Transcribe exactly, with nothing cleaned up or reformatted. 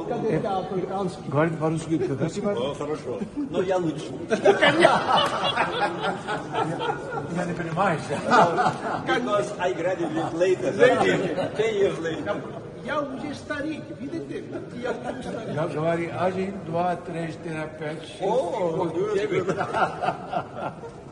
кадете африканский. Говорит по-русски, красиво. О, хорошо. Но я лучше. Я не понимаю. Because I graduated later. Ten years later. Я уже старик, видите? Я уже старик. Я говорю, один, два, три, четыре, пять, шесть. О, good, good.